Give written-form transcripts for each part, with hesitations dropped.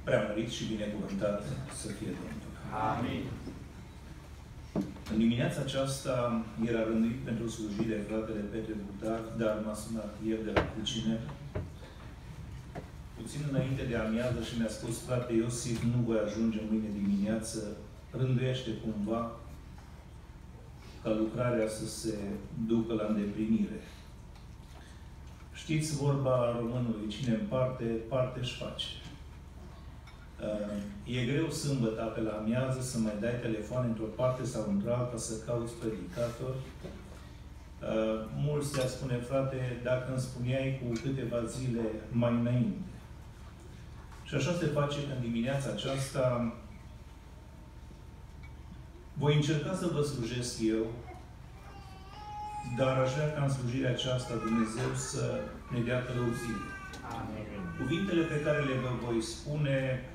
Preamărit și binecuvântat să fie Domnul. Amin. În dimineața aceasta era rânduit pentru slujire fratele Petre Butar, dar m-a sunat ieri de la Cucine, puțin înainte de amiază, și mi-a spus: frate Iosif, nu voi ajunge mâine dimineață, rânduiește cumva ca lucrarea să se ducă la îndeplinire. Știți vorba românului, cine împarte, parte își face. E greu sâmbătă pe la amiază să mai dai telefon într-o parte sau într-alta să cauți predicator. Mulți le-a spune: frate, dacă îmi spuneai cu câteva zile mai înainte. Și așa se face că în dimineața aceasta voi încerca să vă slujesc eu, dar aș vrea ca în slujirea aceasta Dumnezeu să ne dea călăuzire. Cuvintele pe care le vă voi spune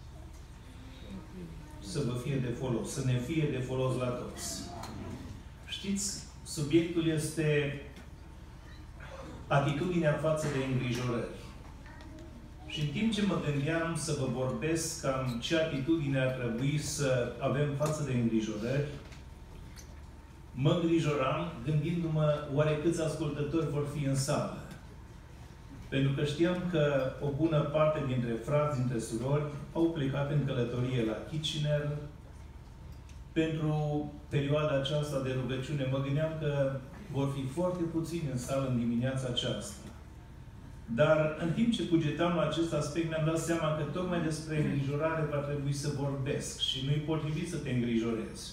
să vă fie de folos, să ne fie de folos la toți. Știți, subiectul este atitudinea față de îngrijorări. Și în timp ce mă gândeam să vă vorbesc cam ce atitudine ar trebui să avem față de îngrijorări, mă îngrijoram gândindu-mă oare câți ascultători vor fi în sală. Pentru că știam că o bună parte dintre frați, dintre surori, au plecat în călătorie la Kitchener pentru perioada aceasta de rugăciune. Mă gândeam că vor fi foarte puțini în sală în dimineața aceasta. Dar în timp ce cugetam la acest aspect, mi-am dat seama că tocmai despre îngrijorare va trebui să vorbesc și nu-i potrivit să te îngrijorezi.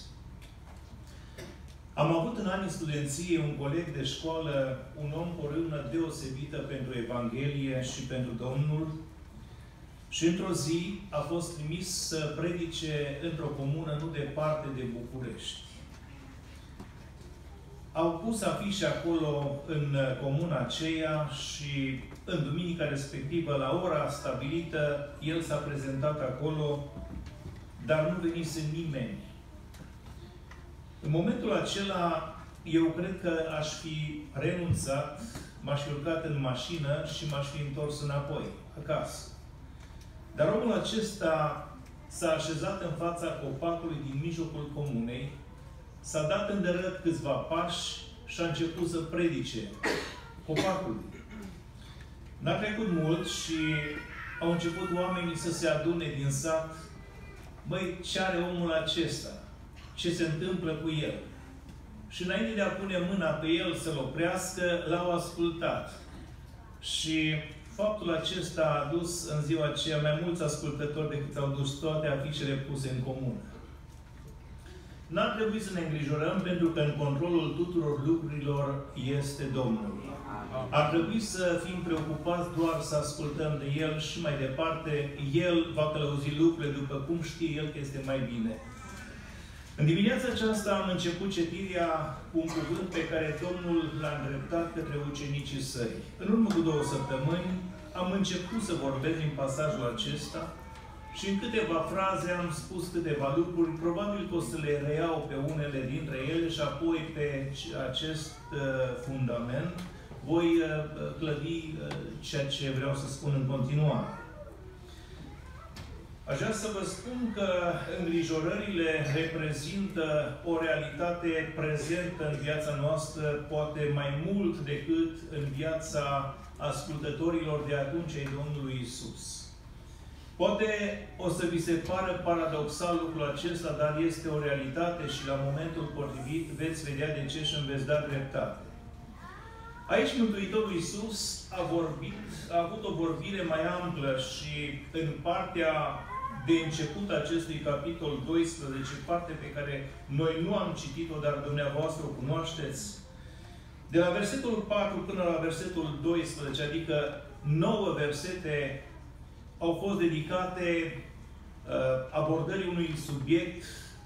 Am avut în anii studenției un coleg de școală, un om cu o râvnă deosebită pentru Evanghelie și pentru Domnul, și într-o zi a fost trimis să predice într-o comună nu departe de București. Au pus afișe acolo în comuna aceea și în duminica respectivă, la ora stabilită, el s-a prezentat acolo, dar nu venise nimeni. În momentul acela, eu cred că aș fi renunțat, m-aș fi urcat în mașină și m-aș fi întors înapoi, acasă. Dar omul acesta s-a așezat în fața copacului din mijlocul comunei, s-a dat îndărât câțiva pași și a început să predice copacului. N-a trecut mult și au început oamenii să se adune din sat. Măi, ce are omul acesta? Ce se întâmplă cu el? Și înainte de a pune mâna pe el să-l oprească, l-au ascultat. Și faptul acesta a adus în ziua aceea mai mulți ascultători decât au dus toate afișele puse în comună. N-ar trebui să ne îngrijorăm, pentru că în controlul tuturor lucrurilor este Domnul. Ar trebui să fim preocupați doar să ascultăm de El și mai departe El va călăuzi lucrurile după cum știe El că este mai bine. În dimineața aceasta am început citirea cu un cuvânt pe care Domnul l-a îndreptat către ucenicii săi. În urmă cu 2 săptămâni am început să vorbesc din pasajul acesta și în câteva fraze am spus câteva lucruri. Probabil că o să le reiau pe unele dintre ele și apoi pe acest fundament voi clădi ceea ce vreau să spun în continuare. Aș vrea să vă spun că îngrijorările reprezintă o realitate prezentă în viața noastră, poate mai mult decât în viața ascultătorilor de atunci ai Domnului Isus. Poate o să vi se pară paradoxal lucrul acesta, dar este o realitate și la momentul potrivit veți vedea de ce și îmi veți da dreptate. Aici Mântuitorul Iisus a avut o vorbire mai amplă și în partea de început acestui capitol 12, parte pe care noi nu am citit-o, dar dumneavoastră o cunoașteți, de la versetul 4 până la versetul 12, adică 9 versete, au fost dedicate abordării unui subiect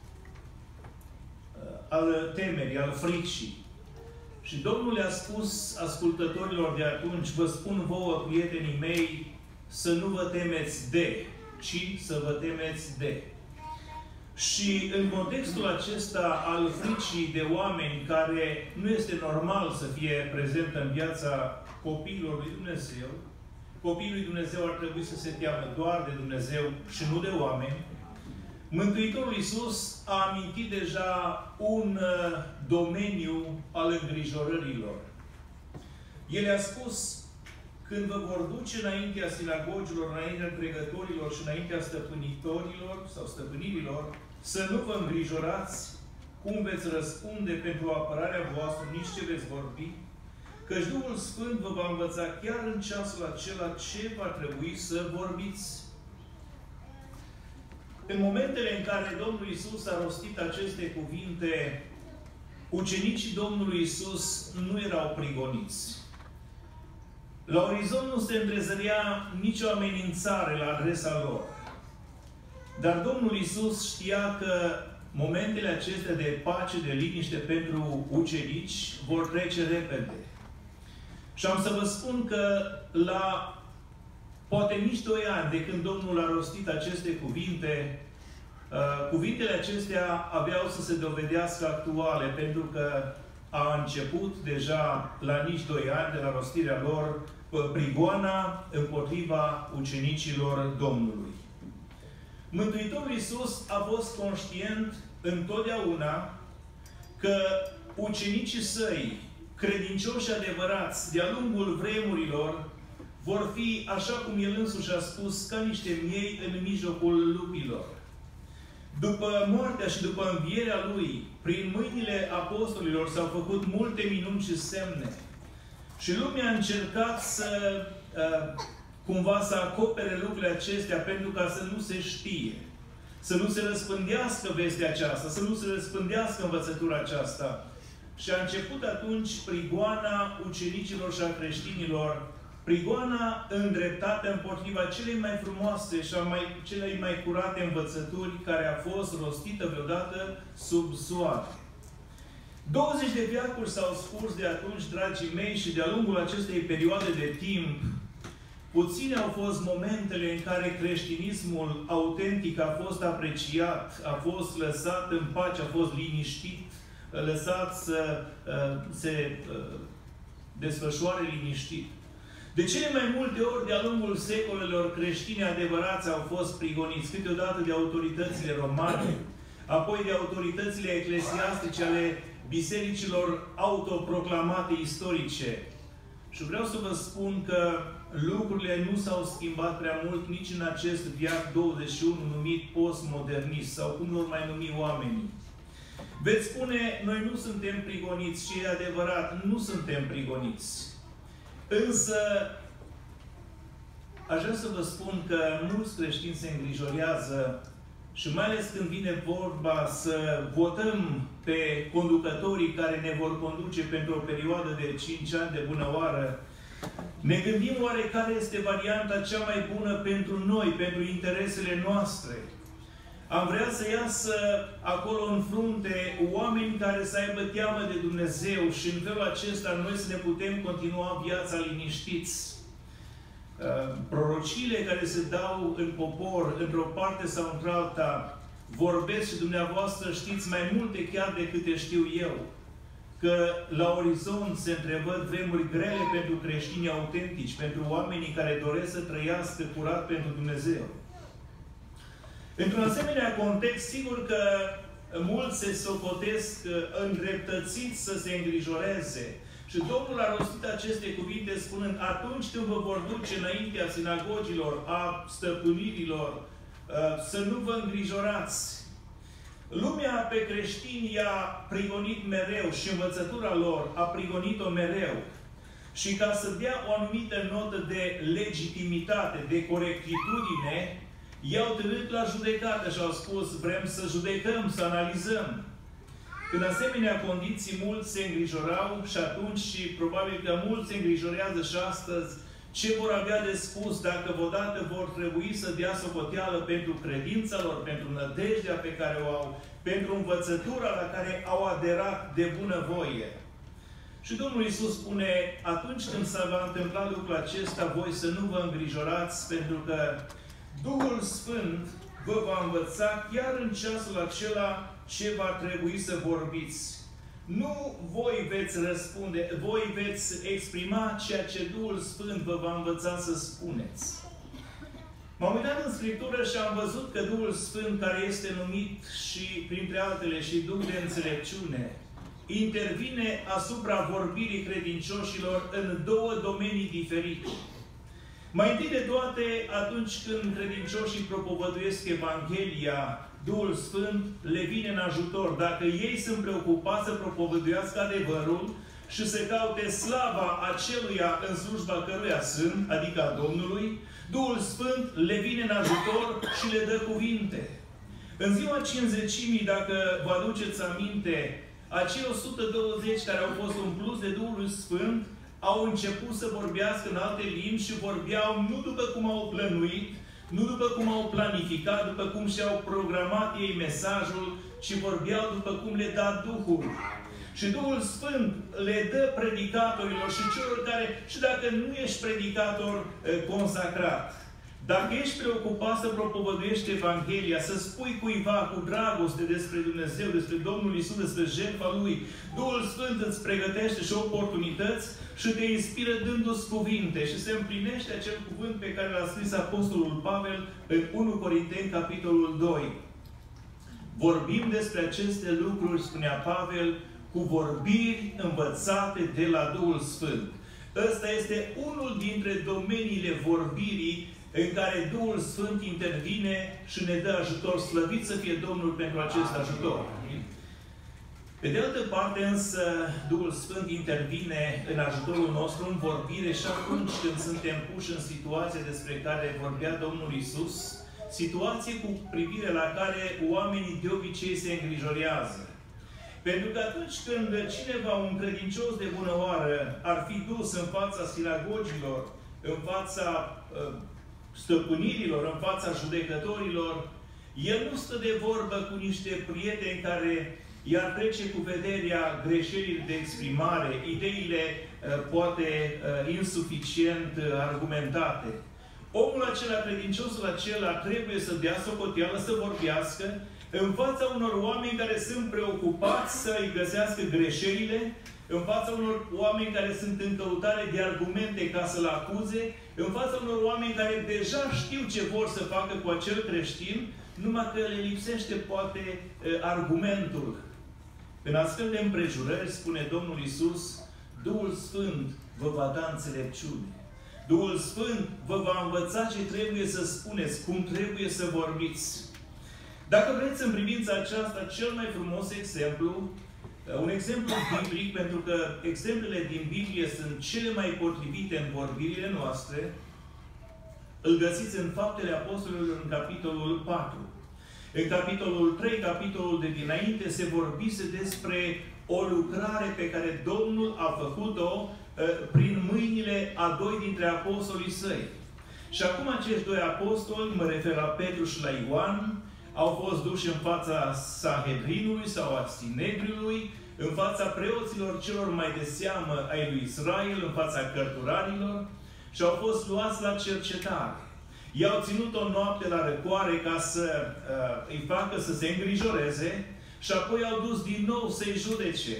al temerii, al fricii. Și Domnul le-a spus ascultătorilor de atunci: vă spun vouă, prietenii mei, să nu vă temeți de, ci să vă temeți de. Și în contextul acesta al fricii de oameni, care nu este normal să fie prezentă în viața copiilor lui Dumnezeu, copiii lui Dumnezeu ar trebui să se teamă doar de Dumnezeu și nu de oameni, Mântuitorul Iisus a amintit deja un domeniu al îngrijorărilor. El a spus: când vă vor duce înaintea sinagogilor, înaintea dregătorilor și înaintea stăpânitorilor sau stăpânirilor, să nu vă îngrijorați cum veți răspunde pentru apărarea voastră, nici ce veți vorbi, căci Duhul Sfânt vă va învăța chiar în ceasul acela ce va trebui să vorbiți. În momentele în care Domnul Iisus a rostit aceste cuvinte, ucenicii Domnului Iisus nu erau prigoniți. La orizont nu se întrezărea nicio amenințare la adresa lor. Dar Domnul Iisus știa că momentele acestea de pace, de liniște pentru ucenici vor trece repede. Și am să vă spun că la poate nici 2 ani de când Domnul a rostit aceste cuvinte, cuvintele acestea aveau să se dovedească actuale, pentru că a început deja la nici 2 ani de la rostirea lor prigoana împotriva ucenicilor Domnului. Mântuitorul Iisus a fost conștient întotdeauna că ucenicii săi, credincioși adevărați, de-a lungul vremurilor, vor fi, așa cum El însuși a spus, ca niște miei în mijlocul lupilor. După moartea și după învierea Lui, prin mâinile apostolilor s-au făcut multe minuni și semne. Și lumea a încercat cumva să acopere lucrurile acestea pentru ca să nu se știe. Să nu se răspândească vestea aceasta, să nu se răspândească învățătura aceasta. Și a început atunci prigoana ucenicilor și a creștinilor, prigoana îndreptată împotriva celei mai frumoase și celei mai curate învățături care a fost rostită vreodată sub soare. 20 de veacuri s-au scurs de atunci, dragii mei, și de-a lungul acestei perioade de timp, puține au fost momentele în care creștinismul autentic a fost apreciat, a fost lăsat în pace, a fost liniștit, lăsat să se desfășoare liniștit. De cele mai multe ori, de-a lungul secolelor, creștini adevărați au fost prigoniți, câteodată de autoritățile romane, apoi de autoritățile eclesiastice ale bisericilor autoproclamate istorice. Și vreau să vă spun că lucrurile nu s-au schimbat prea mult nici în acest veac 21 numit postmodernist, sau cum nu mai numi oamenii. Veți spune, noi nu suntem prigoniți, și e adevărat, nu suntem prigoniți. Însă, aș vrea să vă spun că mulți creștini se îngrijorează și mai ales când vine vorba să votăm pe conducătorii care ne vor conduce pentru o perioadă de 5 ani de bună oară, ne gândim oare care este varianta cea mai bună pentru noi, pentru interesele noastre. Am vrea să iasă acolo în frunte oameni care să aibă teamă de Dumnezeu și în felul acesta noi să ne putem continua viața liniștiți. Prorociile care se dau în popor, într-o parte sau într-alta, vorbesc și dumneavoastră știți mai multe chiar decât știu eu, că la orizont se întrevăd vremuri grele pentru creștinii autentici, pentru oamenii care doresc să trăiască curat pentru Dumnezeu. Într-un asemenea context, sigur că mulți se socotesc îndreptățiți să se îngrijoreze. Și Domnul a rostit aceste cuvinte spunând: atunci când vă vor duce înaintea sinagogilor, a stăpânirilor, să nu vă îngrijorați. Lumea pe creștini i-a prigonit mereu și învățătura lor a prigonit-o mereu. Și ca să dea o anumită notă de legitimitate, de corectitudine, i-au trăit la judecată și au spus: vrem să judecăm, să analizăm. În asemenea condiții, mulți se îngrijorau și atunci și probabil că mulți se îngrijorează și astăzi ce vor avea de spus dacă odată vor trebui să dea socoteală pentru credința lor, pentru nădejdea pe care o au, pentru învățătura la care au aderat de bunăvoie. Și Domnul Iisus spune: atunci când se va întâmpla lucrul acesta, voi să nu vă îngrijorați, pentru că Duhul Sfânt vă va învăța chiar în ceasul acela ce va trebui să vorbiți. Nu voi veți răspunde, voi veți exprima ceea ce Duhul Sfânt vă va învăța să spuneți. M-am uitat în Scriptură și am văzut că Duhul Sfânt, care este numit și, printre altele, și Duh de înțelepciune, intervine asupra vorbirii credincioșilor în două domenii diferite. Mai întâi de toate, atunci când credincioșii propovăduiesc Evanghelia, Duhul Sfânt le vine în ajutor. Dacă ei sunt preocupați să propovăduiască adevărul și să caute slava aceluia în slujba căruia sunt, adică a Domnului, Duhul Sfânt le vine în ajutor și le dă cuvinte. În ziua Cincizecimii, dacă vă aduceți aminte, acei 120 care au fost umpluți de Duhul Sfânt au început să vorbească în alte limbi și vorbeau nu după cum au plănuit, nu după cum au planificat, după cum și-au programat ei mesajul, ci vorbeau după cum le da Duhul. Și Duhul Sfânt le dă predicatorilor și celor care, și dacă nu ești predicator consacrat, dacă ești preocupat să propovăduiești Evanghelia, să spui cuiva cu dragoste despre Dumnezeu, despre Domnul Iisus, despre jertfa Lui, Duhul Sfânt îți pregătește și oportunități și te inspiră dându-ți cuvinte. Și se împlinește acel cuvânt pe care l-a scris Apostolul Pavel în 1 Corinteni, capitolul 2. Vorbim despre aceste lucruri, spunea Pavel, cu vorbiri învățate de la Duhul Sfânt. Ăsta este unul dintre domeniile vorbirii în care Duhul Sfânt intervine și ne dă ajutor. Slăvit să fie Domnul pentru acest ajutor. Pe de altă parte, însă, Duhul Sfânt intervine în ajutorul nostru în vorbire și atunci când suntem puși în situația despre care vorbea Domnul Iisus, situație cu privire la care oamenii de obicei se îngrijorează. Pentru că atunci când cineva, un credincios de bună oară, ar fi dus în fața sinagogilor, în fața stăpânirilor, în fața judecătorilor, el nu stă de vorbă cu niște prieteni care i-ar trece cu vederea greșelile de exprimare, ideile poate insuficient argumentate. Omul acela, credinciosul acela, trebuie să dea socoteală, să vorbească în fața unor oameni care sunt preocupați să îi găsească greșelile, în fața unor oameni care sunt în căutare de argumente ca să-l acuze, în fața unor oameni care deja știu ce vor să facă cu acel creștin, numai că le lipsește poate argumentul. În astfel de împrejurări, spune Domnul Iisus, Duhul Sfânt vă va da înțelepciune. Duhul Sfânt vă va învăța ce trebuie să spuneți, cum trebuie să vorbiți. Dacă vreți în privința aceasta, cel mai frumos exemplu, un exemplu biblic, pentru că exemplele din Biblie sunt cele mai potrivite în vorbirile noastre, îl găsiți în Faptele Apostolilor în capitolul 4. În capitolul 3, capitolul de dinainte, se vorbise despre o lucrare pe care Domnul a făcut-o prin mâinile a doi dintre apostolii săi. Și acum acești doi apostoli, mă refer la Petru și la Ioan, au fost duși în fața Sanhedrinului sau a Sinedriului, în fața preoților celor mai de seamă ai lui Israel, în fața cărturarilor, și au fost luați la cercetare. I-au ținut o noapte la răcoare ca să îi facă să se îngrijoreze și apoi au dus din nou să-i judece.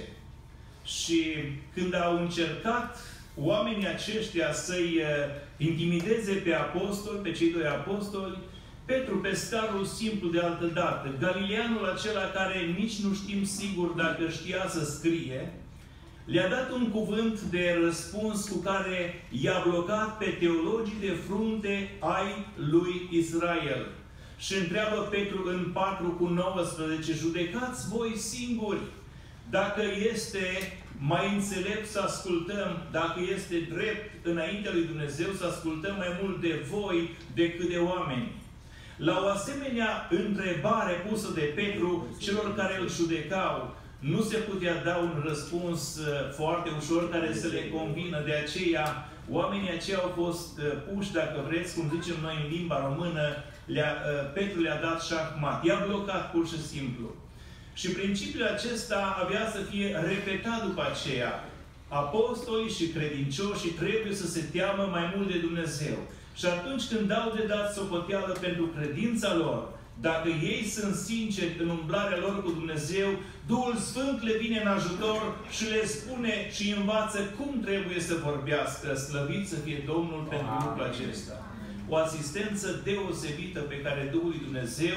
Și când au încercat oamenii aceștia să-i intimideze pe apostoli, pe cei doi apostoli, Petru, pescarul simplu de altădată, galileanul acela care nici nu știm sigur dacă știa să scrie, le-a dat un cuvânt de răspuns cu care i-a blocat pe teologii de frunte ai lui Israel. Și întreabă Petru în 4:19, judecați voi singuri dacă este mai înțelept să ascultăm, dacă este drept înaintea lui Dumnezeu să ascultăm mai mult de voi decât de oameni. La o asemenea întrebare pusă de Petru celor care îl judecau, nu se putea da un răspuns foarte ușor care să le convină. De aceea, oamenii aceia au fost puși, dacă vreți, cum zicem noi în limba română, Petru le-a dat șahmat. I-a blocat pur și simplu. Și principiul acesta avea să fie repetat după aceea. Apostolii și credincioșii trebuie să se teamă mai mult de Dumnezeu. Și atunci când dau de dat socoteală pentru credința lor, dacă ei sunt sinceri în umblarea lor cu Dumnezeu, Duhul Sfânt le vine în ajutor și le spune și învață cum trebuie să vorbească. Slăvit să fie Domnul pentru lucrul acesta. O asistență deosebită pe care Duhul lui Dumnezeu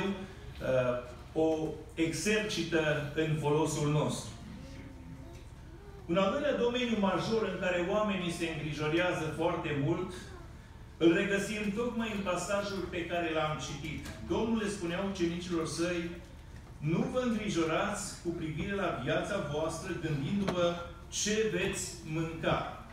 o exercită în folosul nostru. Un al doilea domeniu major în care oamenii se îngrijorează foarte mult, îl regăsim tocmai în pasajul pe care l-am citit. Domnul le spunea ucenicilor săi: nu vă îngrijorați cu privire la viața voastră, gândindu-vă ce veți mânca.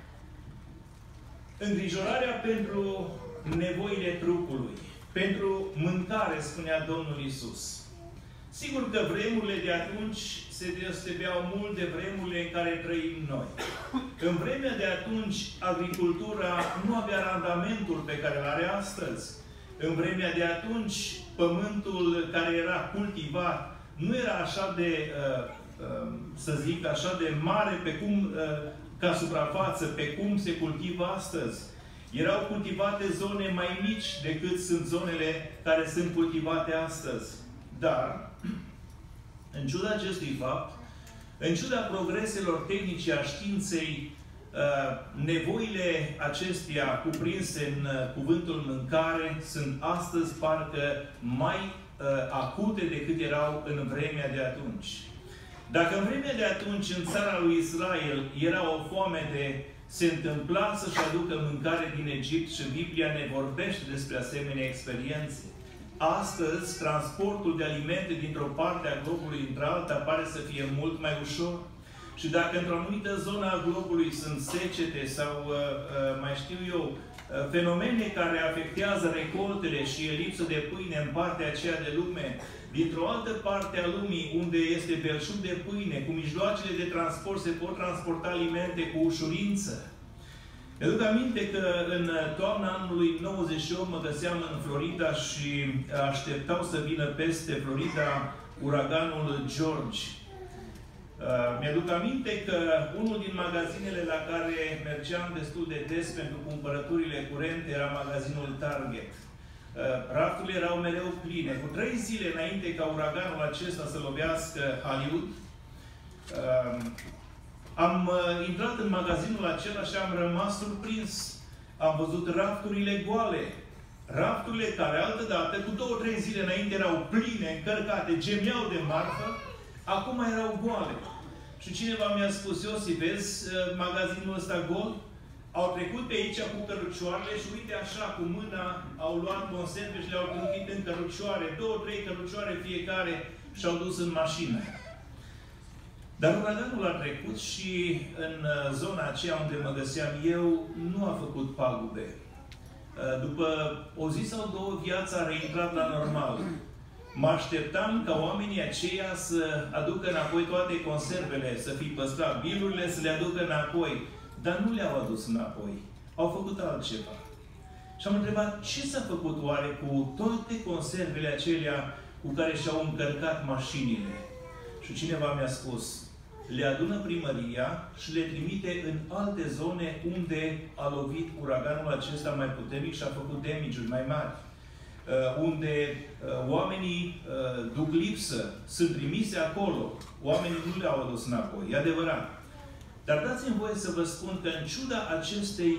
Îngrijorarea pentru nevoile trupului, pentru mâncare, spunea Domnul Iisus. Sigur că vremurile de atunci se deosebeau mult de vremurile în care trăim noi. În vremea de atunci, agricultura nu avea randamentul pe care îl are astăzi. În vremea de atunci, pământul care era cultivat nu era așa de, să zic, așa de mare pe cum, ca suprafață, pe cum se cultivă astăzi. Erau cultivate zone mai mici decât sunt zonele care sunt cultivate astăzi. Dar, în ciuda acestui fapt, în ciuda progreselor tehnice a științei, nevoile acestea cuprinse în cuvântul mâncare sunt astăzi parcă mai acute decât erau în vremea de atunci. Dacă în vremea de atunci, în țara lui Israel, era o foamete, se întâmpla să-și aducă mâncare din Egipt și Biblia ne vorbește despre asemenea experiențe. Astăzi, transportul de alimente dintr-o parte a globului într-alta pare să fie mult mai ușor. Și dacă într-o anumită zonă a globului sunt secete sau, mai știu eu, fenomene care afectează recoltele și e lipsă de pâine în partea aceea de lume, dintr-o altă parte a lumii, unde este belșug de pâine, cu mijloacele de transport se pot transporta alimente cu ușurință. Mi-aduc aminte că în toamna anului 98 mă găseam în Florida și așteptau să vină peste Florida uraganul George. Mi-aduc aminte că unul din magazinele la care mergeam destul de des pentru cumpărăturile curente era magazinul Target. Rafturile erau mereu pline. Cu 3 zile înainte ca uraganul acesta să lovească Hollywood, am intrat în magazinul acela și am rămas surprins. Am văzut rafturile goale. Rafturile care altădată, cu 2-3 zile înainte, erau pline, încărcate, gemeau de marfă, acum erau goale. Și cineva mi-a spus: Iosif, vezi magazinul ăsta gol? Au trecut pe aici cu cărucioarele și uite așa, cu mâna, au luat conserve și le-au trântit în cărucioare. 2-3 cărucioare fiecare și au dus în mașină. Dar uraganul a trecut și în zona aceea unde mă găseam eu, nu a făcut pagube. După o zi sau două, viața a reintrat la normal. Mă așteptam ca oamenii aceia să aducă înapoi toate conservele, să fi păstrat bilurile, să le aducă înapoi. Dar nu le-au adus înapoi. Au făcut altceva. Și am întrebat: ce s-a făcut oare cu toate conservele acelea cu care și-au încărcat mașinile? Și cineva mi-a spus: le adună primăria și le trimite în alte zone unde a lovit uraganul acesta mai puternic și a făcut damage-uri mai mari. Unde oamenii duc lipsă, sunt trimise acolo. Oamenii nu le-au adus înapoi. E adevărat. Dar dați-mi voie să vă spun că în ciuda acestei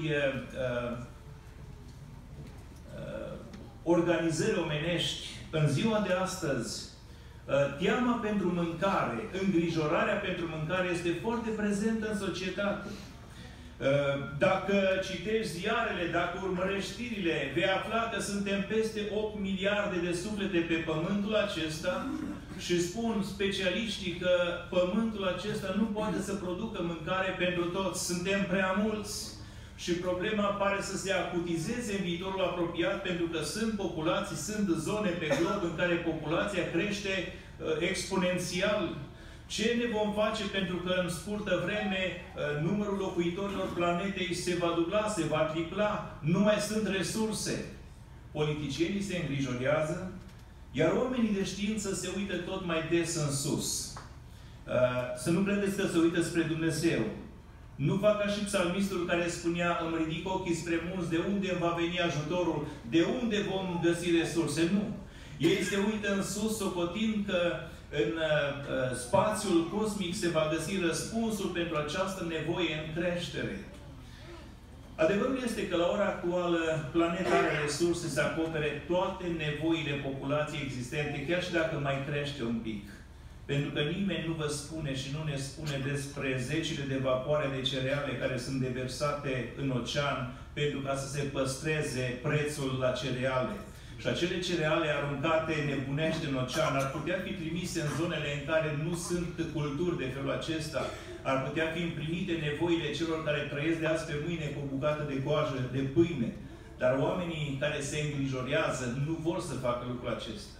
organizări omenești, în ziua de astăzi, teama pentru mâncare, îngrijorarea pentru mâncare este foarte prezentă în societate. Dacă citești ziarele, dacă urmărești știrile, vei afla că suntem peste 8 miliarde de suflete pe pământul acesta și spun specialiștii că pământul acesta nu poate să producă mâncare pentru toți. Suntem prea mulți și problema pare să se acutizeze în viitorul apropiat, pentru că sunt populații, sunt zone pe glob în care populația crește exponențial. Ce ne vom face pentru că în scurtă vreme numărul locuitorilor planetei se va dubla, se va tripla, nu mai sunt resurse? Politicienii se îngrijorează, iar oamenii de știință se uită tot mai des în sus. Să nu credeți că se uită spre Dumnezeu. Nu fac ca și psalmistul care spunea: îmi ridic ochii spre munți, de unde va veni ajutorul, de unde vom găsi resurse? Nu. Ei se uită în sus, socotind că în spațiul cosmic se va găsi răspunsul pentru această nevoie în creștere. Adevărul este că la ora actuală planeta are resurse să acopere toate nevoile populației existente, chiar și dacă mai crește un pic. Pentru că nimeni nu vă spune și nu ne spune despre zecile de vapoare de cereale care sunt deversate în ocean pentru ca să se păstreze prețul la cereale. Și acele cereale aruncate nebunește în ocean ar putea fi trimise în zonele în care nu sunt culturi de felul acesta. Ar putea fi împlinite nevoile celor care trăiesc de azi pe mâine cu o bucată de coajă, de pâine. Dar oamenii care se îngrijorează nu vor să facă lucrul acesta.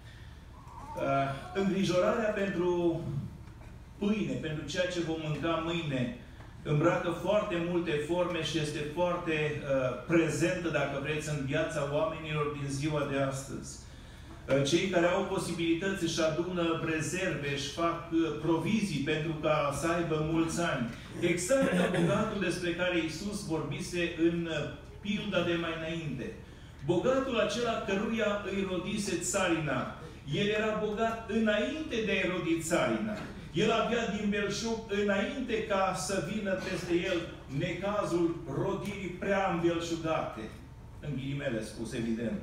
Îngrijorarea pentru pâine, pentru ceea ce vom mânca mâine, îmbracă foarte multe forme și este foarte prezentă, dacă vreți, în viața oamenilor din ziua de astăzi. Cei care au posibilități își adună rezerve, își fac provizii pentru ca să aibă mulți ani. Exact ca bogatul despre care Iisus vorbise în pilda de mai înainte. Bogatul acela căruia îi rodise țarina. El era bogat înainte de a-i rodi țarina. El avea din belșug înainte ca să vină peste el necazul rodirii prea îmbelșugate. În ghilimele spus, evident.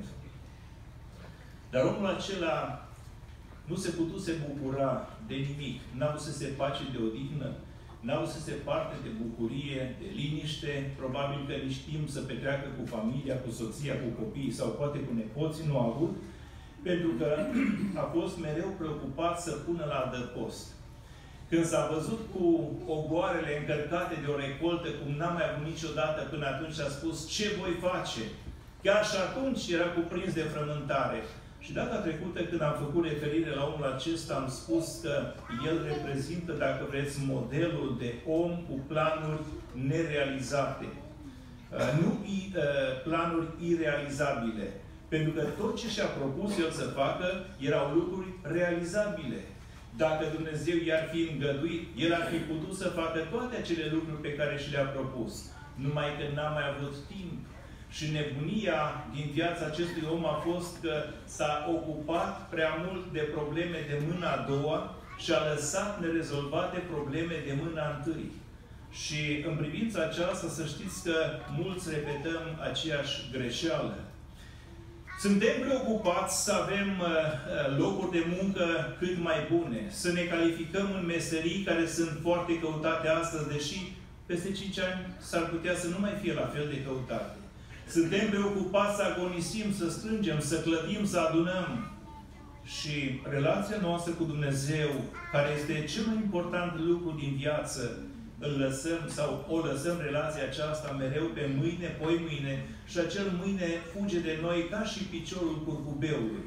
Dar omul acela nu se putuse bucura de nimic. N-a să se pace de odihnă, n-a să se parte de bucurie, de liniște, probabil că nici timp să petreacă cu familia, cu soția, cu copiii sau poate cu nepoții nu a avut, pentru că a fost mereu preocupat să pună la adăpost. Când s-a văzut cu ogoarele încărcate de o recoltă, cum n-a mai avut niciodată până atunci, a spus: ce voi face? Chiar și atunci era cuprins de frământare. Și data trecută, când am făcut referire la omul acesta, am spus că el reprezintă, dacă vreți, modelul de om cu planuri nerealizate. Nu planuri irealizabile. Pentru că tot ce și-a propus el să facă erau lucruri realizabile. Dacă Dumnezeu i-ar fi îngăduit, el ar fi putut să facă toate acele lucruri pe care și le-a propus. Numai că n-a mai avut timp. Și nebunia din viața acestui om a fost că s-a ocupat prea mult de probleme de mâna a doua și a lăsat nerezolvate probleme de mâna întâi. Și în privința aceasta să știți că mulți repetăm aceeași greșeală. Suntem preocupați să avem locuri de muncă cât mai bune, să ne calificăm în meserii care sunt foarte căutate astăzi, deși peste 5 ani s-ar putea să nu mai fie la fel de căutate. Suntem preocupați să agonisim, să strângem, să clădim, să adunăm. Și relația noastră cu Dumnezeu, care este cel mai important lucru din viață, îl lăsăm sau o lăsăm relația aceasta mereu pe mâine, poi mâine și acel mâine fuge de noi ca și piciorul curcubeului.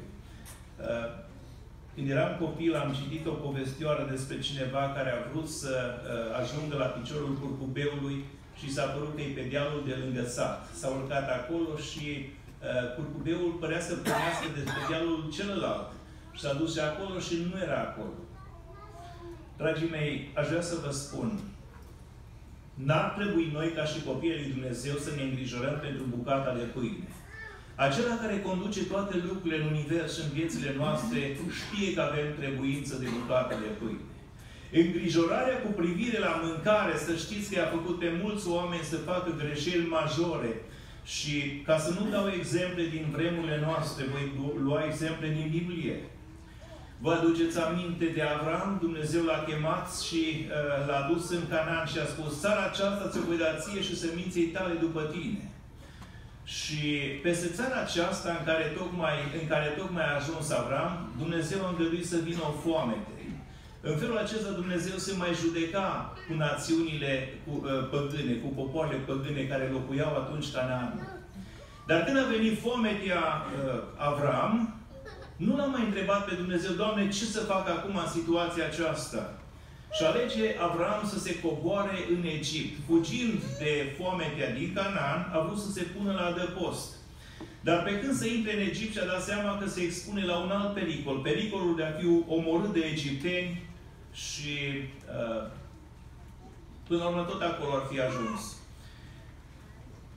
Când eram copil, am citit o povestioară despre cineva care a vrut să ajungă la piciorul curcubeului și s-a părut că e pe dealul de lângă sat. S-a urcat acolo și curcubeul părea să pornească de pe dealul celălalt. Și s-a dus și acolo și nu era acolo. Dragii mei, aș vrea să vă spun, n-ar trebui noi, ca și copiii lui Dumnezeu, să ne îngrijorăm pentru bucata de pâine. Acela care conduce toate lucrurile în univers și în viețile noastre știe că avem trebuință de bucata de pâine. Îngrijorarea cu privire la mâncare, să știți că i-a făcut pe mulți oameni să facă greșeli majore. Și ca să nu dau exemple din vremurile noastre, voi lua exemple din Biblie. Vă aduceți aminte de Avram? Dumnezeu l-a chemat și l-a dus în Canaan și a spus: țara aceasta ți-o voi da ție și seminței tale după tine. Și peste țara aceasta în care tocmai a ajuns Avram, Dumnezeu a îngăduit să vină o foamete. În felul acesta Dumnezeu se mai judeca cu națiunile păgâne, cu popoarele păgâne care locuiau atunci Canaan. Dar când a venit foametea Avram, nu l-a mai întrebat pe Dumnezeu: Doamne, ce să fac acum în situația aceasta? Și alege Avram să se coboare în Egipt. Fugind de foametea din Canaan, a vrut să se pună la adăpost. Dar pe când să intre în Egipt, și-a dat seama că se expune la un alt pericol. Pericolul de a fi omorât de egipteni și până la urmă tot acolo ar fi ajuns.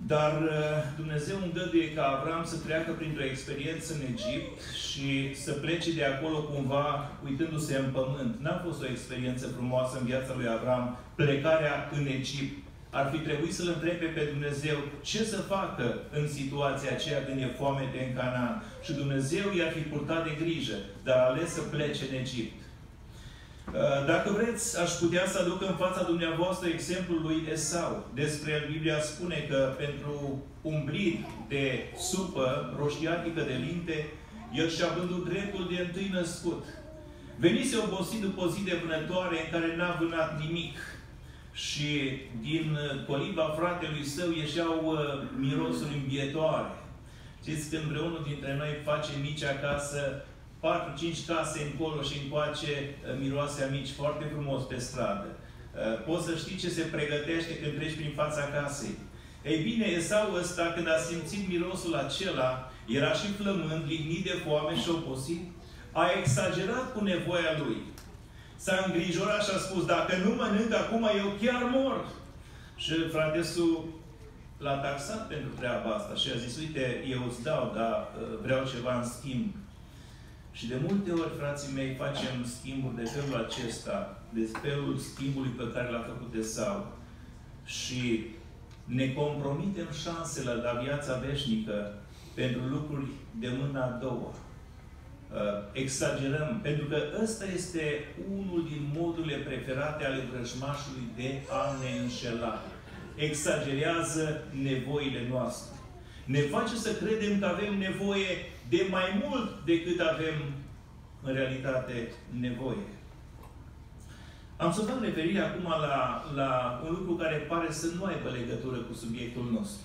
Dar Dumnezeu îngăduie ca Avram să treacă printr-o experiență în Egipt și să plece de acolo cumva uitându-se în pământ. N-a fost o experiență frumoasă în viața lui Avram, plecarea în Egipt. Ar fi trebuit să-L întrebe pe Dumnezeu ce să facă în situația aceea când e foamete în Canaan. Și Dumnezeu i-ar fi purtat de grijă, dar a ales să plece în Egipt. Dacă vreți, aș putea să aduc în fața dumneavoastră exemplul lui Esau. Despre el Biblia spune că pentru un blid de supă roștiatică de linte, el și-a vândut dreptul de întâi născut. Venise obosit după o zi de vânătoare în care n-a vânat nimic. Și din coliba fratelui său ieșeau mirosuri îmbietoare. Știți, când vreunul dintre noi face mici acasă, 4-5 case încolo și încoace miroase amici foarte frumos pe stradă. Poți să știi ce se pregătește când treci prin fața casei. Ei bine, Esau ăsta, când a simțit mirosul acela, era și flămând, lignit de foame și obosit, a exagerat cu nevoia lui. S-a îngrijorat și a spus, dacă nu mănânc acum, eu chiar mor. Și fratesul l-a taxat pentru treaba asta și a zis, uite, eu îți dau, dar vreau ceva în schimb. Și de multe ori, frații mei, facem schimburi de felul acesta, de felul schimbului pe care l-a făcut Esau. Și ne compromitem șansele la viața veșnică pentru lucruri de mâna a doua. Exagerăm, pentru că ăsta este unul din modurile preferate ale vrăjmașului de a ne înșela. Exagerează nevoile noastre. Ne face să credem că avem nevoie de mai mult decât avem în realitate nevoie. Am să fac referire acum la un lucru care pare să nu aibă legătură cu subiectul nostru.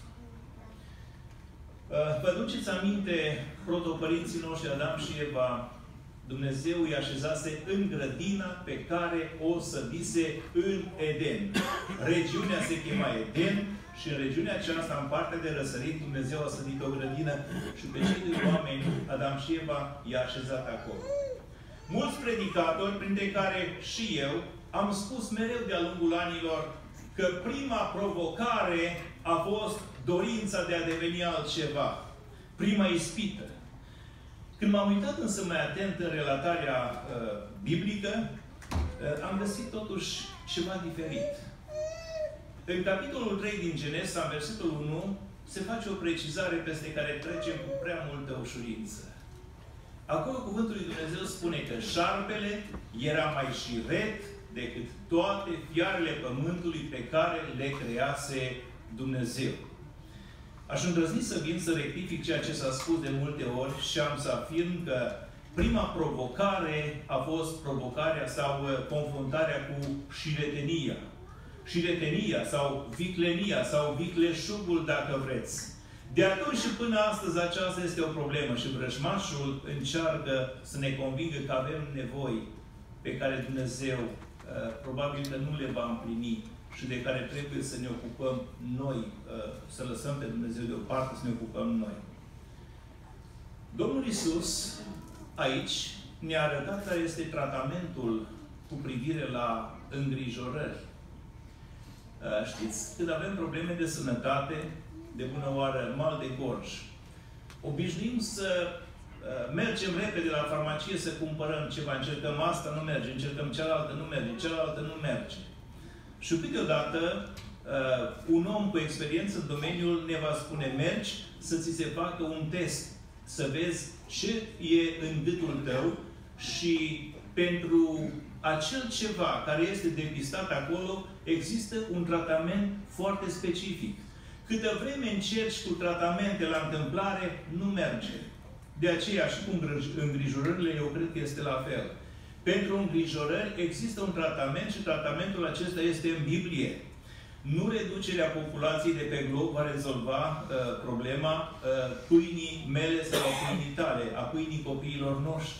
Vă duceți aminte, protopărinții noștri Adam și Eva, Dumnezeu îi așezase în grădina pe care o sădise în Eden. Regiunea se chema Eden și în regiunea aceasta, în partea de răsărit, Dumnezeu a sădit o grădină și pe cei doi oameni, Adam și Eva, i-a așezat acolo. Mulți predicatori, printre care și eu, am spus mereu de-a lungul anilor că prima provocare a fost dorința de a deveni altceva. Prima ispită. Când m-am uitat însă mai atent în relatarea biblică, am găsit totuși ceva diferit. În capitolul 3 din Genesa, în versetul 1, se face o precizare peste care trecem cu prea multă ușurință. Acolo cuvântul lui Dumnezeu spune că șarpele era mai șiret decât toate fiarele pământului pe care le crease Dumnezeu. Aș îndrăzni să vin să rectific ceea ce s-a spus de multe ori și am să afirm că prima provocare a fost provocarea sau confruntarea cu șiretenia. Șiretenia sau viclenia sau vicleșugul, dacă vreți. De atunci și până astăzi aceasta este o problemă și vrăjmașul încearcă să ne convingă că avem nevoi pe care Dumnezeu probabil că nu le va împlini și de care trebuie să ne ocupăm noi, să lăsăm pe Dumnezeu deoparte, să ne ocupăm noi. Domnul Iisus aici ne-a arătat care este tratamentul cu privire la îngrijorări. Știți, când avem probleme de sănătate, de bună oară, mal de gorj, obișnuim să mergem repede la farmacie să cumpărăm ceva, încercăm asta, nu merge, încercăm cealaltă, nu merge, cealaltă, nu merge. Și câteodată, un om cu experiență în domeniul ne va spune, mergi să ți se facă un test, să vezi ce e în gâtul tău și pentru acel ceva care este depistat acolo, există un tratament foarte specific. Câtă vreme încerci cu tratamente la întâmplare, nu merge. De aceea și cu îngrijorările, eu cred că este la fel. Pentru îngrijorări există un tratament și tratamentul acesta este în Biblie. Nu reducerea populației de pe glob va rezolva problema pâinii mele sau a pâinii tale, a pâinii copiilor noștri.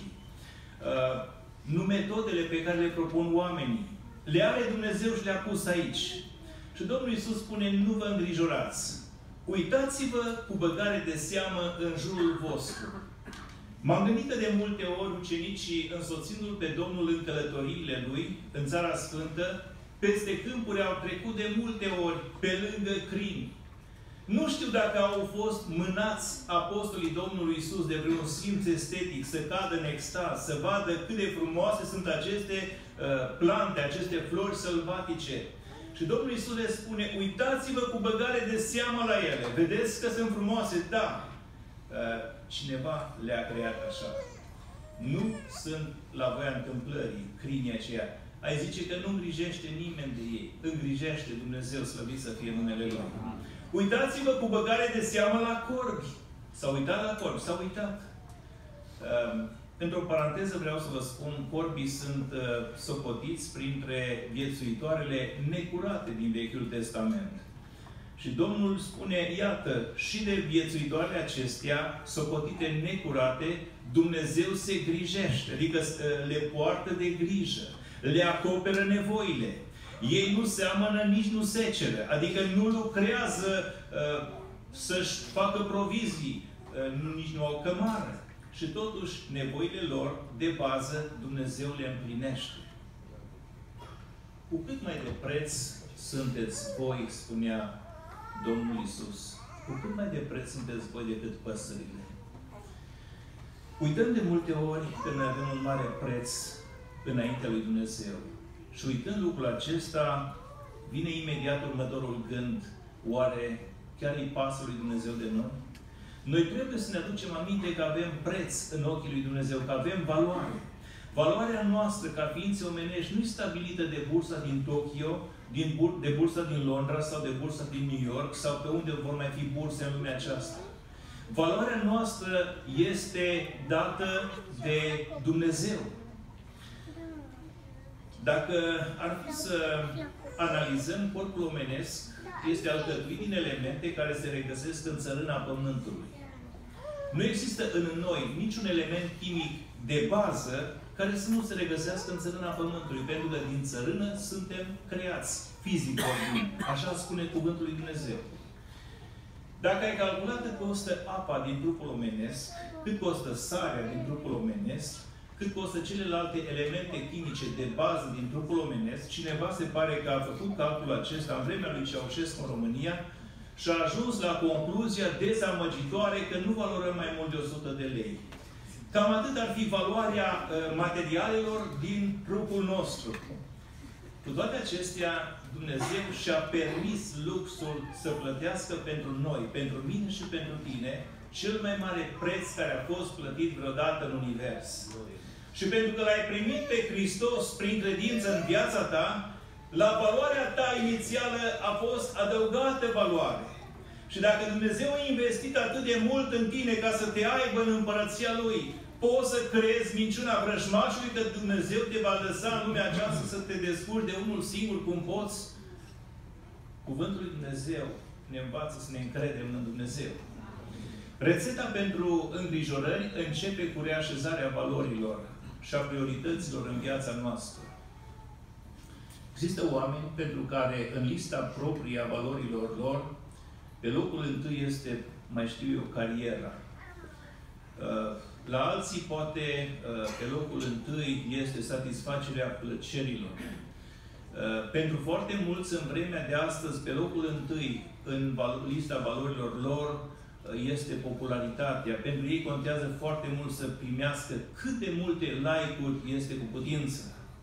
Nu metodele pe care le propun oamenii. Le are Dumnezeu și le-a pus aici. Și Domnul Iisus spune, nu vă îngrijorați. Uitați-vă cu băgare de seamă în jurul vostru. M-am gândit că de multe ori ucenicii, însoțindu-L pe Domnul în călătoriile Lui, în Țara Sfântă, peste câmpuri au trecut de multe ori pe lângă crini. Nu știu dacă au fost mânați apostolii Domnului Iisus de vreun simț estetic, să cadă în extaz, să vadă cât de frumoase sunt aceste plante, aceste flori sălbatice. Și Domnul Iisus le spune, uitați-vă cu băgare de seamă la ele. Vedeți că sunt frumoase? Da. Cineva le-a creat așa. Nu sunt la voia întâmplării crinii aceia. Ai zice că nu îngrijește nimeni de ei. Îngrijește Dumnezeu, slăvit să fie numele Lui. Uitați-vă cu băgare de seamă la corbi. S-a uitat la corbi, s-a uitat. Într-o paranteză vreau să vă spun, corbii sunt socotiți printre viețuitoarele necurate din Vechiul Testament. Și Domnul spune, iată, și de viețuitoarele acestea, socotite necurate, Dumnezeu se grijește, adică le poartă de grijă, le acoperă nevoile. Ei nu seamănă, nici nu seceră, adică nu lucrează să-și facă provizii, nici nu au cămară. Și totuși, nevoile lor, de bază, Dumnezeu le împlinește. Cu cât mai de preț sunteți voi, spunea Domnul Iisus, cu cât mai de preț sunteți voi decât păsările. Uităm de multe ori că noi avem un mare preț înaintea lui Dumnezeu. Și uitând lucrul acesta, vine imediat următorul gând. Oare chiar îi pasă lui Dumnezeu de noi? Noi trebuie să ne aducem aminte că avem preț în ochii lui Dumnezeu, că avem valoare. Valoarea noastră ca ființe omenești nu e stabilită de bursa din Tokyo, de bursa din Londra sau de bursa din New York sau pe unde vor mai fi burse în lumea aceasta. Valoarea noastră este dată de Dumnezeu. Dacă ar fi să analizăm, corpul omenesc este alcătuit din elemente care se regăsesc în țărâna Pământului. Nu există în noi niciun element chimic de bază care să nu se regăsească în țărâna Pământului, pentru că din țărână suntem creați, fizic vorbind. Așa spune Cuvântul lui Dumnezeu. Dacă ai calculat cât costă apa din trupul omenesc, cât costă sarea din trupul omenesc, cât costă celelalte elemente chimice de bază din trupul omenesc, cineva se pare că a făcut calculul acesta în vremea lui Ceaușescu în România și a ajuns la concluzia dezamăgitoare că nu valorăm mai mult de 100 de lei. Cam atât ar fi valoarea materialelor din trupul nostru. Cu toate acestea, Dumnezeu și-a permis luxul să plătească pentru noi, pentru mine și pentru tine, cel mai mare preț care a fost plătit vreodată în univers. Și pentru că l-ai primit pe Hristos prin credință în viața ta, la valoarea ta inițială a fost adăugată valoare. Și dacă Dumnezeu a investit atât de mult în tine ca să te aibă în împărăția Lui, poți să crezi minciuna vrăjmașului că Dumnezeu te va lăsa în lumea aceasta să te descurci de unul singur cum poți? Cuvântul lui Dumnezeu ne învață să ne încredem în Dumnezeu. Rețeta pentru îngrijorări începe cu reașezarea valorilor și a priorităților în viața noastră. Există oameni pentru care în lista proprie a valorilor lor, pe locul întâi este, mai știu eu, cariera. La alții, poate, pe locul întâi este satisfacerea plăcerilor. Pentru foarte mulți, în vremea de astăzi, pe locul întâi, în lista valorilor lor, este popularitatea. Pentru ei contează foarte mult să primească cât de multe like-uri este cu putință.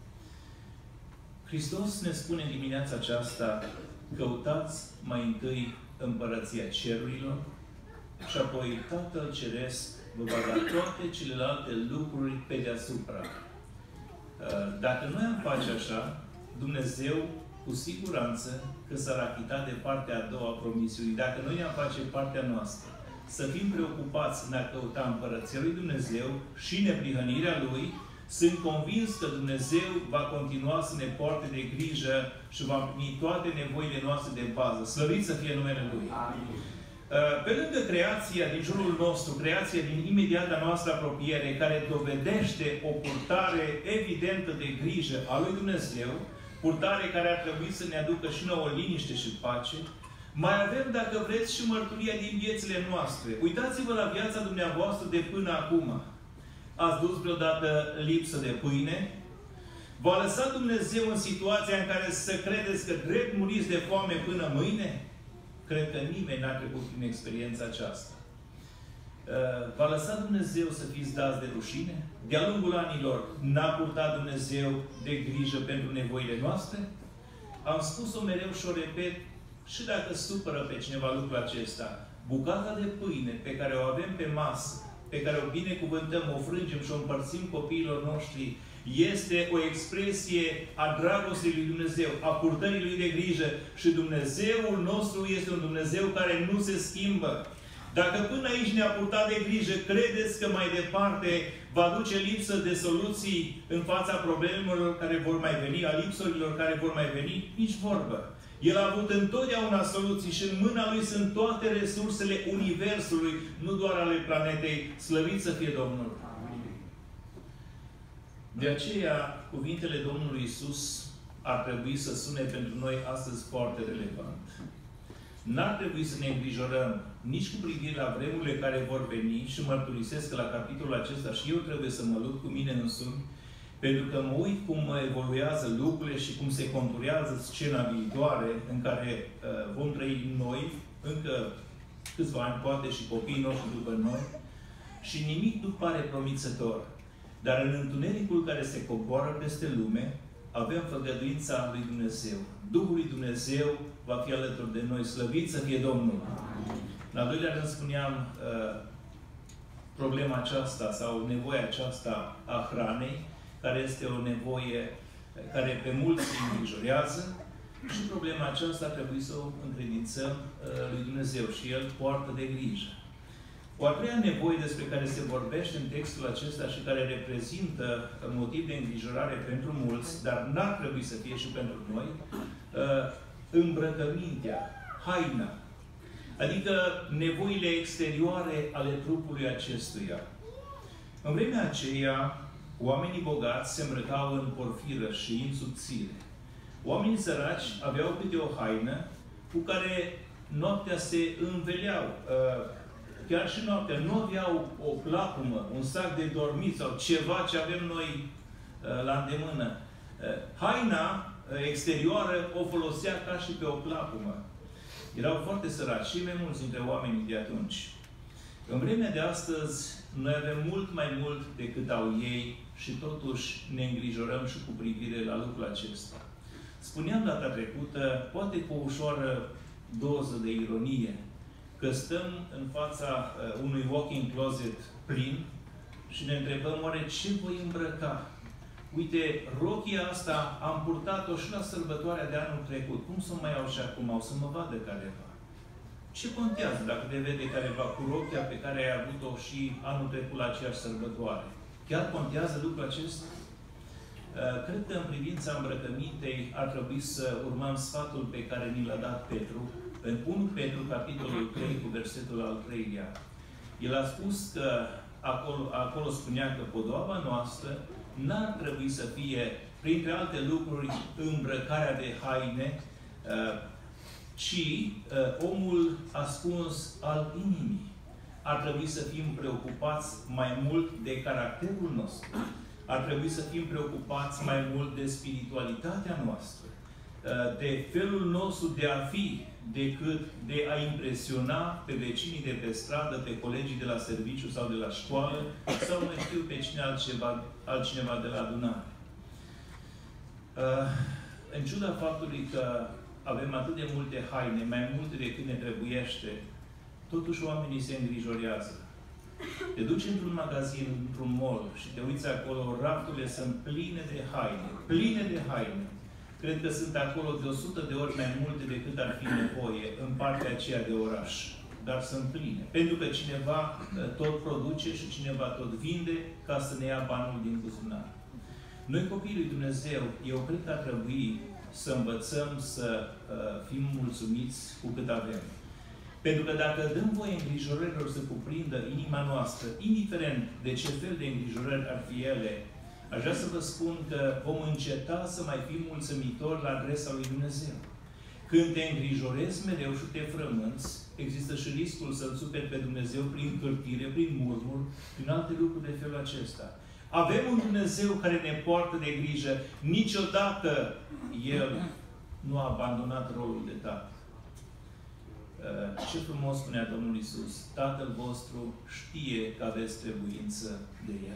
Hristos ne spune în dimineața aceasta, căutați mai întâi împărăția cerurilor și apoi Tatăl Ceresc vă va da toate celelalte lucruri pe deasupra. Dacă noi am face așa, Dumnezeu cu siguranță că s-ar achita de partea a doua a promisiunii. Dacă noi am face partea noastră, să fim preocupați în a căuta împărăția lui Dumnezeu și neprihănirea Lui, sunt convins că Dumnezeu va continua să ne poarte de grijă și va împlini toate nevoile noastre de bază. Slăvit să fie numele Lui! Amin. Pe lângă creația din jurul nostru, creația din imediata noastră apropiere, care dovedește o purtare evidentă de grijă a lui Dumnezeu, purtare care ar trebui să ne aducă și nouă liniște și pace, mai avem, dacă vreți, și mărturia din viețile noastre. Uitați-vă la viața dumneavoastră de până acum. Ați dus vreodată lipsă de pâine? V-a lăsat Dumnezeu în situația în care să credeți că drept muriți de foame până mâine? Cred că nimeni n-a trecut prin experiența aceasta. V-a lăsat Dumnezeu să fiți dați de rușine? De-a lungul anilor n-a purtat Dumnezeu de grijă pentru nevoile noastre? Am spus-o mereu și o repet, și dacă supără pe cineva lucrul acesta, bucata de pâine pe care o avem pe masă, pe care o binecuvântăm, o frângem și o împărțim copiilor noștri, este o expresie a dragostei lui Dumnezeu, a purtării lui de grijă. Și Dumnezeul nostru este un Dumnezeu care nu se schimbă. Dacă până aici ne-a purtat de grijă, credeți că mai departe va duce lipsă de soluții în fața problemelor care vor mai veni, a lipsurilor care vor mai veni? Nici vorbă. El a avut întotdeauna soluții și în mâna Lui sunt toate resursele Universului, nu doar ale planetei. Slăvit să fie Domnul! De aceea, cuvintele Domnului Iisus ar trebui să sune pentru noi astăzi foarte relevant. N-ar trebui să ne îngrijorăm nici cu privire la vremurile care vor veni și mărturisesc că la capitolul acesta și eu trebuie să mă lupt cu mine însumi, pentru că mă uit cum evoluează lucrurile și cum se conturează scena viitoare în care vom trăi noi, încă câțiva ani, poate și copiii noștri după noi, și nimic nu pare promițător. Dar în întunericul care se coboară peste lume, avem făgăduința lui Dumnezeu. Duhul lui Dumnezeu va fi alături de noi. Slăvit să fie Domnul! În al doilea rând spuneam problema aceasta sau nevoia aceasta a hranei, care este o nevoie care pe mulți îi îngrijorează și problema aceasta trebuie să o încredințăm lui Dumnezeu și El poartă de grijă. O a treia nevoie despre care se vorbește în textul acesta și care reprezintă motiv de îngrijorare pentru mulți, dar n-ar trebui să fie și pentru noi, îmbrăcămintea, haina, adică nevoile exterioare ale trupului acestuia. În vremea aceea, oamenii bogați se îmbrăcau în porfiră și în subțire. Oamenii săraci aveau câte o haină cu care noaptea se înveleau. Chiar și noaptea nu aveau o plapumă, un sac de dormit sau ceva ce avem noi la îndemână. Haina exterioară o folosea ca și pe o plapumă. Erau foarte săraci și mai mulți dintre oamenii de atunci. În vremea de astăzi, noi avem mult mai mult decât au ei și totuși ne îngrijorăm și cu privire la lucrul acesta. Spuneam data trecută, poate cu o ușoară doză de ironie, că stăm în fața unui walk-in closet plin și ne întrebăm, oare ce voi îmbrăca? Uite, rochia asta am purtat-o și la sărbătoarea de anul trecut. Cum să o mai iau și acum? O să mă vadă careva. Ce contează dacă te vede careva cu rochia pe care ai avut-o și anul trecut la aceeași sărbătoare? Chiar contează lucrul acesta? Cred că în privința îmbrăcămintei ar trebui să urmăm sfatul pe care ni l-a dat Petru, în 1 Petru, capitolul 3, cu versetul al 3-lea. El a spus că acolo spunea că podoaba noastră n-ar trebui să fie, printre alte lucruri, îmbrăcarea de haine, ci omul ascuns al inimii. Ar trebui să fim preocupați mai mult de caracterul nostru. Ar trebui să fim preocupați mai mult de spiritualitatea noastră, de felul nostru de a fi, decât de a impresiona pe vecinii de pe stradă, pe colegii de la serviciu sau de la școală, sau mai știu pe cine altcineva de la adunare. În ciuda faptului că avem atât de multe haine, mai multe decât ne trebuiește, totuși oamenii se îngrijorează. Te duci într-un magazin, într-un mall și te uiți acolo, rafturile sunt pline de haine. Pline de haine. Cred că sunt acolo de 100 de ori mai multe decât ar fi nevoie în partea aceea de oraș. Dar sunt pline. Pentru că cineva tot produce și cineva tot vinde ca să ne ia banul din buzunar. Noi, copiii lui Dumnezeu, eu cred că ar trebui să învățăm să fim mulțumiți cu cât avem. Pentru că dacă dăm voie îngrijorărilor să cuprindă inima noastră, indiferent de ce fel de îngrijorări ar fi ele, aș vrea să vă spun că vom înceta să mai fim mulțumitori la adresa lui Dumnezeu. Când te îngrijorezi mereu și te frămânți, există și riscul să-L superi pe Dumnezeu prin cârtire, prin murmur, prin alte lucruri de felul acesta. Avem un Dumnezeu care ne poartă de grijă. Niciodată El nu a abandonat rolul de tată. Ce frumos spunea Domnul Iisus, Tatăl vostru știe că aveți trebuință de El.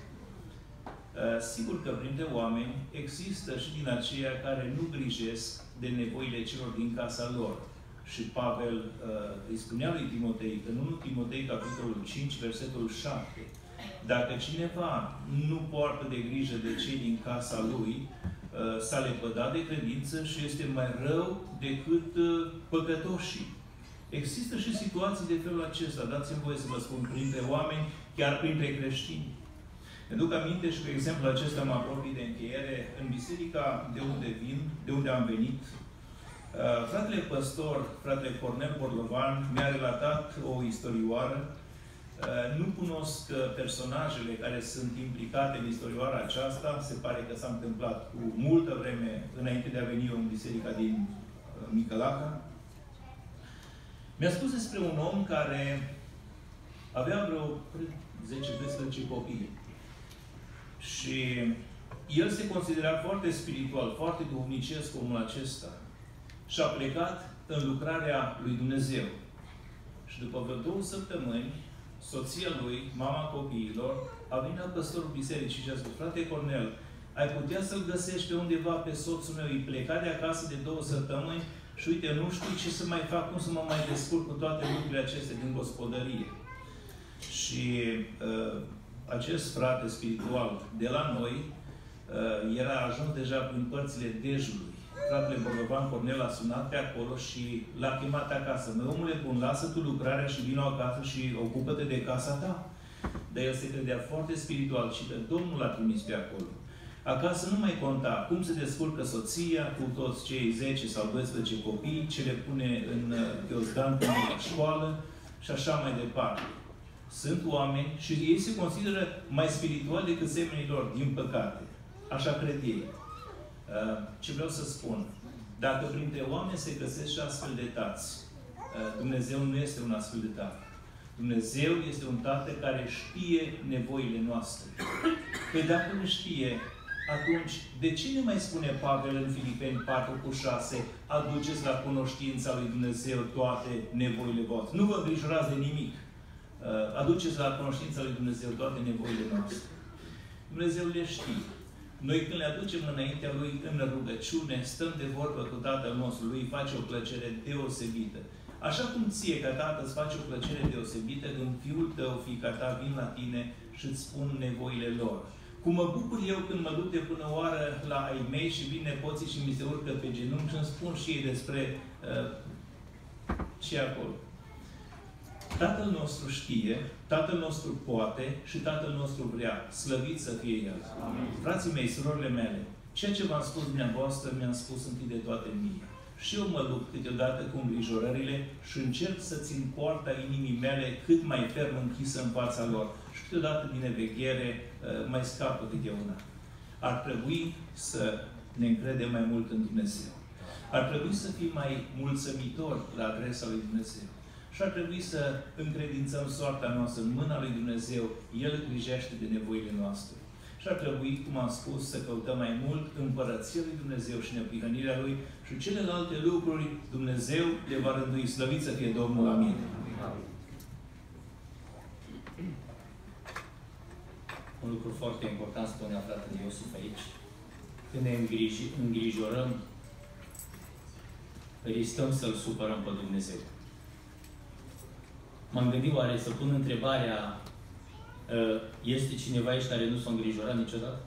Sigur că printre oameni există și din aceia care nu grijesc de nevoile celor din casa lor. Și Pavel îi spunea lui Timotei, în 1 Timotei, capitolul 5, versetul 7, dacă cineva nu poartă de grijă de cei din casa lui, s-a lepădat de credință și este mai rău decât păcătoșii. Există și situații de felul acesta, dați-mi voie să vă spun, printre oameni, chiar printre creștini. Ne duc aminte și cu exemplul acesta mă apropii de încheiere, în biserica de unde vin, de unde am venit, fratele păstor, fratele Cornel Borlovan, mi-a relatat o istorioară. Nu cunosc personajele care sunt implicate în istorioara aceasta, se pare că s-a întâmplat cu multă vreme înainte de a veni eu în biserica din Micălaca. Mi-a spus despre un om care avea vreo 10-12 copii. Și el se considera foarte spiritual, foarte duhovnicesc omul acesta. Și a plecat în lucrarea lui Dumnezeu. Și după vreo 2 săptămâni, soția lui, mama copiilor, a venit la păstorul bisericii și a spus, frate Cornel, ai putea să-l găsești pe undeva pe soțul meu, îi pleca de acasă de 2 săptămâni și uite, nu știu ce să mai fac, cum să mă mai descurc cu toate lucrurile acestea din gospodărie. Și acest frate spiritual de la noi era ajuns deja prin părțile Dejului. Fratele Borlovan Cornel a sunat pe acolo și l-a chemat acasă. Mă, omule bun, lasă tu lucrarea și vină acasă și ocupă-te de casa ta. Dar el se credea foarte spiritual și că Domnul l-a trimis pe acolo. Acasă nu mai conta cum se descurcă soția cu toți cei 10 sau 12 copii, ce le pune în ghiozdan până la școală și așa mai departe. Sunt oameni și ei se consideră mai spirituali decât semenii lor, din păcate. Așa cred ei. Ce vreau să spun? Dacă printre oameni se găsesc și astfel de tați, Dumnezeu nu este un astfel de tată. Dumnezeu este un tată care știe nevoile noastre. Păi dacă nu știe, atunci, de ce ne mai spune Pavel în Filipeni 4:6, aduceți la cunoștința lui Dumnezeu toate nevoile voastre? Nu vă îngrijorați de nimic. Aduceți la cunoștința lui Dumnezeu toate nevoile noastre. Dumnezeu le știe. Noi când le aducem înaintea Lui în rugăciune, stăm de vorbă cu Tatăl nostru, Lui îi face o plăcere deosebită. Așa cum ție, ca tată, îți face o plăcere deosebită când fiul tău, fiica ta, vin la tine și îți spun nevoile lor. Cum mă bucur eu când mă duc de până oară la ai mei și vin nepoții și mi se urcă pe genunchi și îmi spun și ei despre ce acolo. Tatăl nostru știe, Tatăl nostru poate și Tatăl nostru vrea. Slăvit să fie El. Amin. Frații mei, surorile mele, ceea ce v-am spus dumneavoastră, mi-am spus întâi de toate mie. Și eu mă lupt câteodată cu îngrijorările și încerc să țin poarta inimii mele cât mai ferm închisă în fața lor. Și câteodată din neveghere mai scapă câte una. Ar trebui să ne încredem mai mult în Dumnezeu. Ar trebui să fim mai mulțumitori la adresa lui Dumnezeu. Și ar trebui să încredințăm soarta noastră în mâna lui Dumnezeu. El grijește de nevoile noastre. Și ar trebui, cum am spus, să căutăm mai mult împărăția lui Dumnezeu și neprihănirea Lui și celelalte lucruri Dumnezeu le va rândui. Slăvit să fie Domnul. Amin. Un lucru foarte important spunea fratele Iosif aici. Când ne îngrijorăm, riscăm să-L supărăm pe Dumnezeu. M-am gândit oare să pun întrebarea, este cineva aici care nu s-a îngrijorat niciodată?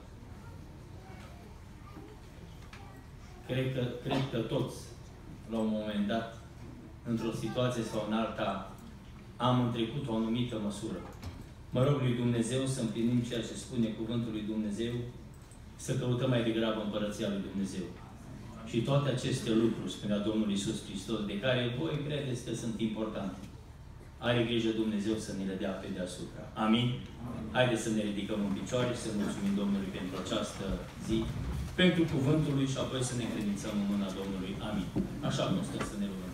Cred că toți, la un moment dat, într-o situație sau în alta, am întrecut o anumită măsură. Mă rog lui Dumnezeu să împlinim ceea ce spune Cuvântul lui Dumnezeu, să căutăm mai degrabă împărăția lui Dumnezeu. Și toate aceste lucruri, spunea Domnul Iisus Hristos, de care voi credeți că sunt importante. Are grijă Dumnezeu să ne le dea pe deasupra. Amin? Haideți să ne ridicăm în picioare și să mulțumim Domnului pentru această zi, pentru Cuvântul Lui și apoi să ne credințăm în mâna Domnului. Amin. Așa nu stăm să ne rugăm.